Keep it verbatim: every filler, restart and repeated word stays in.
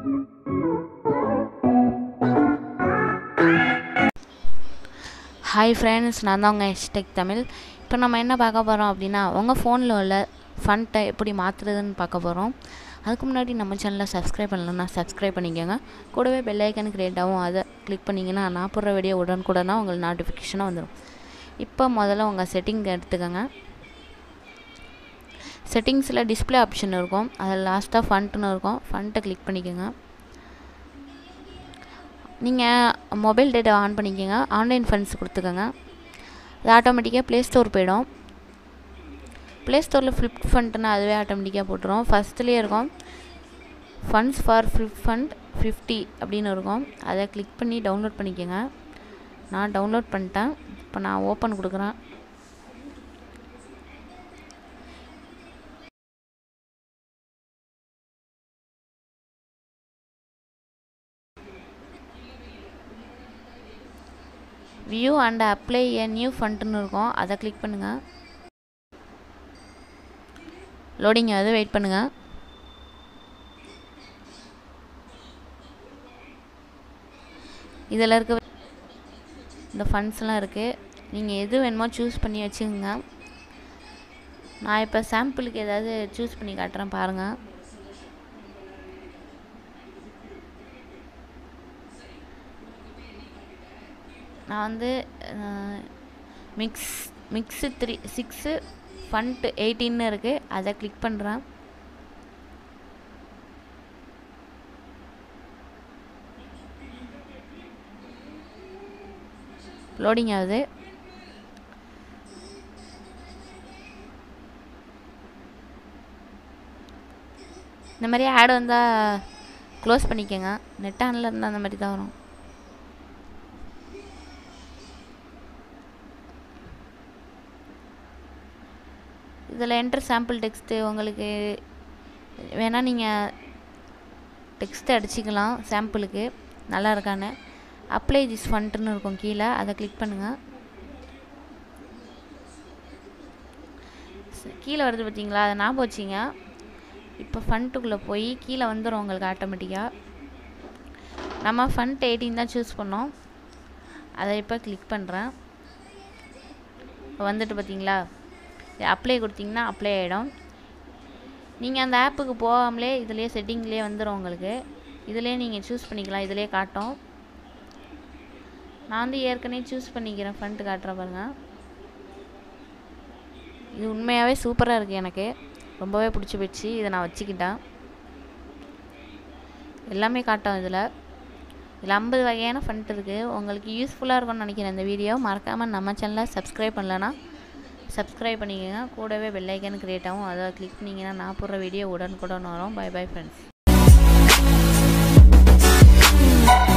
Hi friends, நான் தான் உங்கள் ஹேஷ்டேக் தமிழ். இப்போ நம்ம என்ன பார்க்க போகிறோம் அப்படின்னா, உங்கள் ஃபோனில் உள்ள ஃபண்ட்டை எப்படி மாற்றுறதுன்னு பார்க்க போகிறோம். அதுக்கு முன்னாடி நம்ம சேனலை சப்ஸ்கிரைப் பண்ணலன்னா சப்ஸ்கிரைப் பண்ணிக்கோங்க. கூடவே பெல் ஐக்கன் கிரியேட் ஆகும், அதை கிளிக் பண்ணிங்கன்னா நான் போடுற வீடியோ உடனுக்குடனா உங்களுக்கு நோட்டிஃபிகேஷனாக வந்துடும். இப்போ முதல்ல உங்கள் செட்டிங் எடுத்துக்கோங்க. செட்டிங்ஸில் டிஸ்பிளே ஆப்ஷன் இருக்கும், அதில் லாஸ்ட்டாக ஃபண்ட்டுன்னு இருக்கும். ஃபண்ட்டை கிளிக் பண்ணிக்கோங்க. நீங்கள் மொபைல் டேட்டா ஆன் பண்ணிக்கோங்க. ஆன்லைன் ஃபண்ட்ஸ் கொடுத்துக்கோங்க. அது ஆட்டோமேட்டிக்காக ப்ளே ஸ்டோர் போயிடும். ப்ளே ஸ்டோரில் ஃப்ளிப் ஃபண்ட்னா அதுவே ஆட்டோமேட்டிக்காக போட்டுரும். ஃபஸ்ட்லேயே இருக்கும் funds for flip fund fifty அப்படின்னு இருக்கும். அதை கிளிக் பண்ணி டவுன்லோட் பண்ணிக்கோங்க. நான் டவுன்லோட் பண்ணிட்டேன். இப்போ நான் ஓப்பன் கொடுக்குறேன். View and apply a new ஃபண்ட்னு இருக்கும், அதை கிளிக் பண்ணுங்கள். லோடிங் ஆகுது, வெயிட் பண்ணுங்கள். இதில் இருக்க இந்த ஃபண்ட்ஸ்லாம் இருக்குது. நீங்கள் எது வேணுமோ சூஸ் பண்ணி வச்சுக்கோங்க. நான் இப்போ சாம்பிளுக்கு ஏதாவது சூஸ் பண்ணி காட்டுறேன் பாருங்கள். நான் வந்து mix mix three six fund எயிட்டின்னு இருக்குது, அதை கிளிக் பண்ணுறேன். லோடிங் ஆகுது. இந்த மாதிரி ஆட் வந்தால் க்ளோஸ் பண்ணிக்கோங்க. நெட் ஆனில் இருந்தால் அந்த மாதிரி தான் வரும். இதில் என்டர் சாம்பிள் டெக்ஸ்ட்டு உங்களுக்கு வேணால் நீங்கள் டெக்ஸ்ட்டு அடிச்சிக்கலாம் சாம்பிளுக்கு நல்லா இருக்கான்னு. அப்ளை திஸ் ஃபண்ட்னு இருக்கும் கீழே, அதை கிளிக் பண்ணுங்கள். கீழே வருது பார்த்தீங்களா, அதை ஞாபகம் வச்சிங்க. இப்போ ஃபண்ட்டுக்குள்ளே போய் கீழே வந்துடும் உங்களுக்கு ஆட்டோமேட்டிக்காக. நம்ம ஃபண்ட் எயிட்டீன் தான் சூஸ் பண்ணோம், அதை இப்போ கிளிக் பண்ணுறேன். இப்போ வந்துட்டு பார்த்தீங்களா, அப்ளை கொடுத்தீங்கன்னா அப்ளை ஆகிடும். நீங்கள் அந்த ஆப்புக்கு போகாமலே இதிலே செட்டிங்லேயே வந்துடும் உங்களுக்கு. இதிலே நீங்கள் சூஸ் பண்ணிக்கலாம், இதிலே காட்டும். நான் வந்து ஏற்கனவே சூஸ் பண்ணிக்கிறேன், ஃபண்ட் காட்டுற பாருங்க. இது உண்மையாகவே சூப்பராக இருக்குது, எனக்கு ரொம்பவே பிடிச்சி போயிடுச்சு. இதை நான் வச்சுக்கிட்டேன். எல்லாமே காட்டும் இதில். இதில் ஐம்பது வகையான ஃபண்ட் இருக்குது. உங்களுக்கு யூஸ்ஃபுல்லாக இருக்கும்னு நினைக்கிறேன் இந்த வீடியோ. மறக்காமல் நம்ம சேனலை சப்ஸ்கிரைப் பண்ணலன்னா சப்ஸ்கிரைப் பண்ணிக்கோங்க. கூடவே பெல் ஐக்கன் கிரியேட் ஆகும், அதை கிளிக் பண்ணிங்கன்னா நான் போடுற வீடியோ உடனுக்குடன் வரும். Bye bye friends.